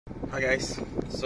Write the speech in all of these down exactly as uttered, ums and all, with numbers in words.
Hi guys, so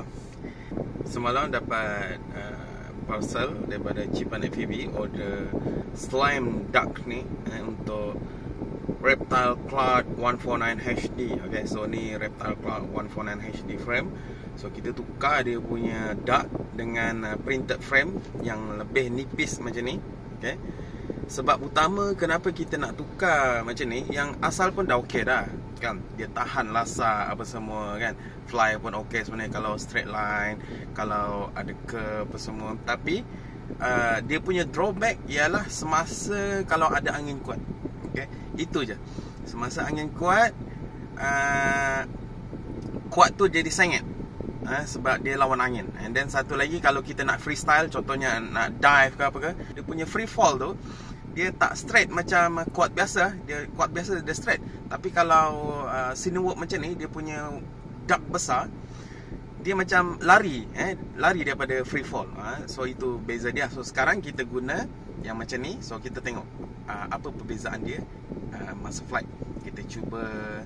semalam dapat uh, parcel daripada Cipan F V B order slime duck ni eh, untuk Reptile Cloud one forty-nine H D. Okay, so ni Reptile Cloud one forty-nine H D frame. So kita tukar dia punya duck dengan uh, printed frame yang lebih nipis macam ni. Okay, sebab utama kenapa kita nak tukar macam ni, yang asal pun dah okey dah kan, dia tahan lasak apa semua kan, fly pun okey sebenarnya kalau straight line, kalau ada curve apa semua. Tapi uh, dia punya drawback ialah semasa kalau ada angin kuat. Okey, itu je. Semasa angin kuat, uh, kuat tu jadi sengit, uh, sebab dia lawan angin. And then satu lagi, kalau kita nak freestyle, contohnya nak dive ke apa ke, dia punya free fall tu dia tak straight macam quad biasa. Dia quad biasa dia straight. Tapi kalau uh, cinework macam ni, dia punya duck besar, dia macam lari eh lari daripada free fall. Ha? So itu beza dia. So sekarang kita guna yang macam ni. So kita tengok uh, apa perbezaan dia uh, masa flight. Kita cuba,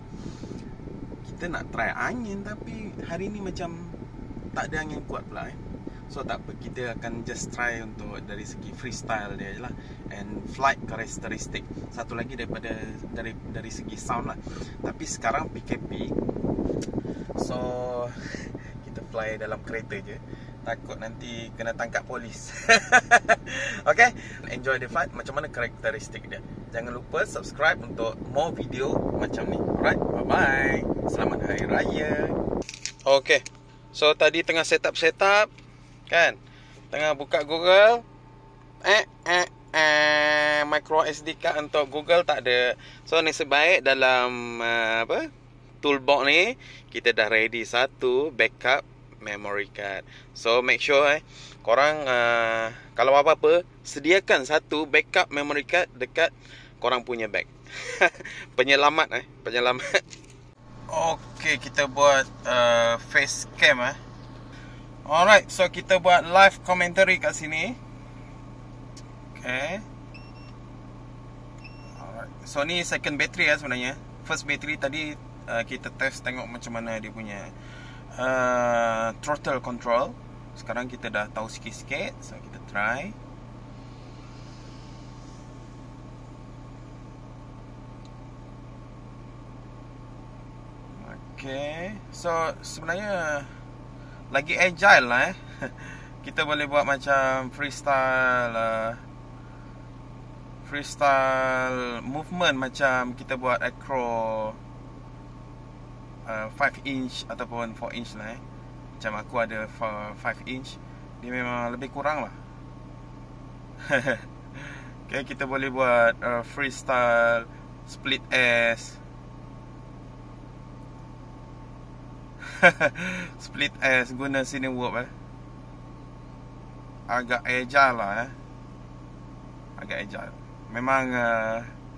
kita nak try angin, tapi hari ni macam tak ada angin kuat pula eh. So tak apa, kita akan just try untuk dari segi freestyle dia je lah, and flight karakteristik. Satu lagi daripada dari dari segi sound lah. Tapi sekarang P K P, so kita fly dalam kereta je, takut nanti kena tangkap polis. Okay, enjoy the flight. Macam mana karakteristik dia. Jangan lupa subscribe untuk more video macam ni. Alright, bye bye. Selamat Hari Raya. Okay, so tadi tengah setup setup kan, tengah buka Google, eh eh eh micro S D card untuk Google tak ada. So nasib baik dalam uh, apa toolbox ni kita dah ready satu backup memory card. So make sure eh korang uh, kalau apa-apa sediakan satu backup memory card dekat korang punya bag. Penyelamat eh penyelamat. Okay, kita buat uh, face cam eh. Alright, so kita buat live commentary kat sini. Okay. Alright. So ni second battery lah sebenarnya. First battery tadi uh, kita test tengok macam mana dia punya uh, throttle control. Sekarang kita dah tahu sikit-sikit. So kita try. Okay. So sebenarnya lagi agile lah eh. Kita boleh buat macam freestyle uh, Freestyle movement, macam kita buat acro uh, five inch ataupun four inch lah eh. Macam aku ada five inch, dia memang lebih kurang lah. Okay, kita boleh buat uh, freestyle split S. Split S guna cinework eh. Agak agile lah eh. Agak agile. Memang uh...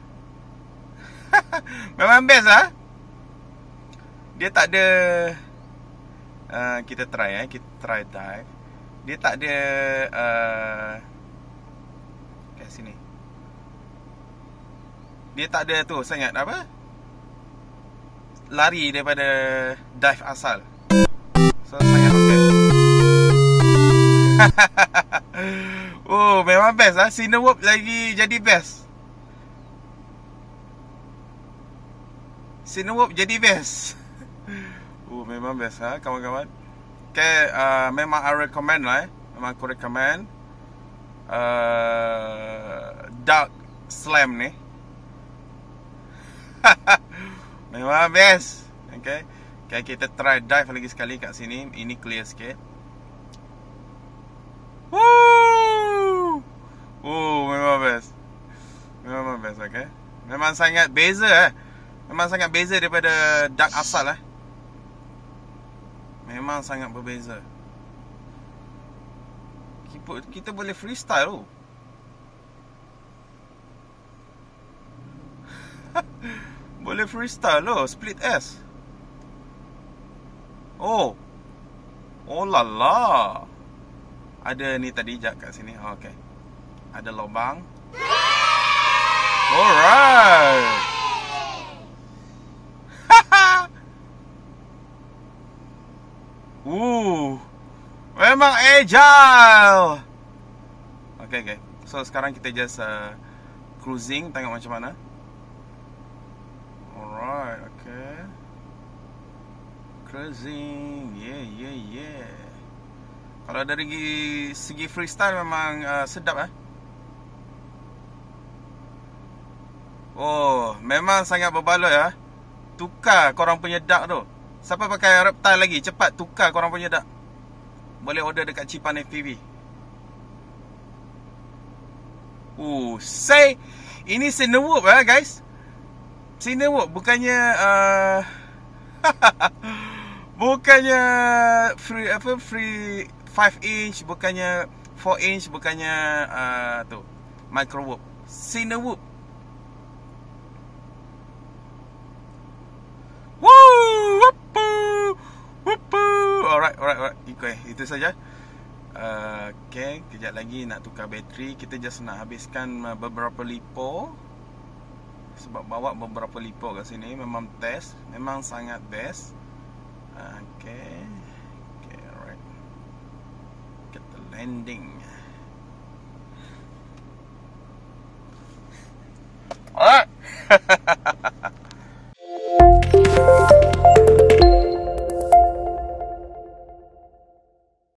memang best lah. Dia tak ada uh, kita try eh. Kita try dive. Dia tak ada uh... kat sini. Dia tak ada tu, saya ingat apa, lari daripada dive asal. So sangat okey. Oh, memang best lah. Cinework lagi jadi best. Cinework jadi best. Oh, memang best lah kawan-kawan. Okay, uh, memang I recommend lah eh. Memang aku recommend uh, Duck Slam ni. Memang best. Okay. Okay, kita try dive lagi sekali kat sini. Ini clear sikit. Woo! Oh, memang best. Memang best, okay. Memang sangat beza eh. Memang sangat beza daripada duck asal eh. Memang sangat berbeza. Kita, kita boleh freestyle tu. Boleh freestyle loh, split S. Oh. Oh la la. Ada ni tadi jap kat sini. Oh, okey. Ada lubang. Alright. Uh, memang agile. Okay, okay. So sekarang kita just uh, cruising, tengok macam mana. Alright, okay. Cruising, yeah, yeah, yeah. Kalau dari segi freestyle memang uh, sedap eh. Oh, memang sangat berbaloi ya. Tukar korang punya duck tu. Siapa pakai reptile lagi? Cepat tukar korang punya duck. Boleh order dekat Cipan F P V. Uh, say ini Cinewoop eh guys. Cinewoop bukannya uh, bukannya free apa free five inch, bukannya four inch, bukannya uh, tu Microwoop. Cinewoop. Woo! Whoopoo! Whoopoo! Alright, alright, alright. Okay, itu saja. Uh, okay, kejap lagi nak tukar bateri. Kita just nak habiskan uh, beberapa lipo. Sebab bawa beberapa lipo kat sini. Memang test. Memang sangat best. uh, Okay. Okay, alright. Kita landing. Alright.